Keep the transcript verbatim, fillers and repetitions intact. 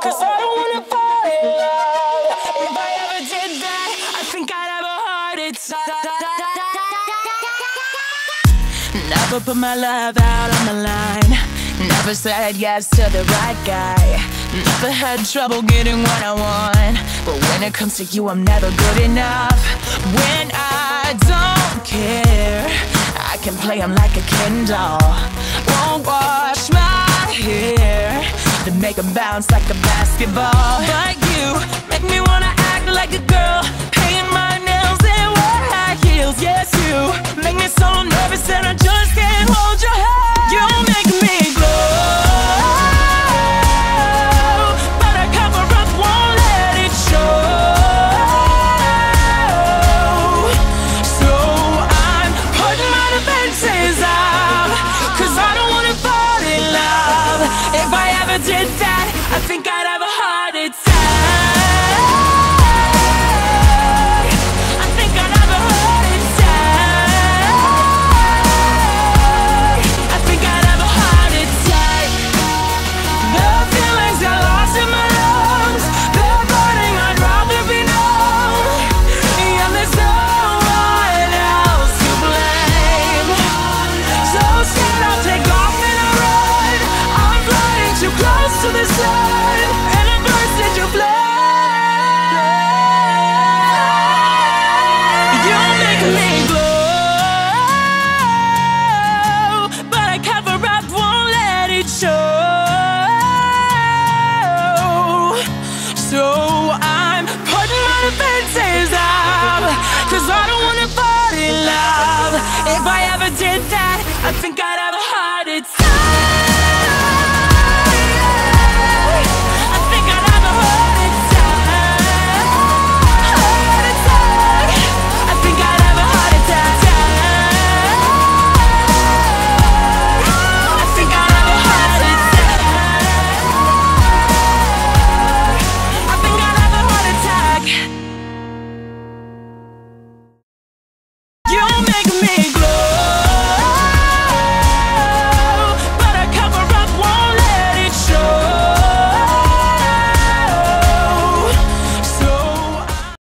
'cause I don't wanna fall in love. If I ever did that, I think I'd have a heart attack. Never put my love out on the line. Never said yes to the right guy. Never had trouble getting what I want. But when it comes to you, I'm never good enough. When I don't care, I can play him like a Ken doll. Won't wash my hair, then make him bounce like a basketball. But you make me wanna act like a girl, paint my nails and wear high heels. Yes, you make me so nervous that I just can't hold your hand. You make me glow, but I cover up, won't let it show. So I'm putting my defenses out, 'cause I don't wanna fall in love. If I ever did that, I think I'd have a heart attack. I think I'd have a heart attack. I think I'd have a heart attack. The feelings got lost in my lungs, they're burning, I'd rather be numb. And there's no one else to blame. So scared I'll take off and I run. I'm flying too close to the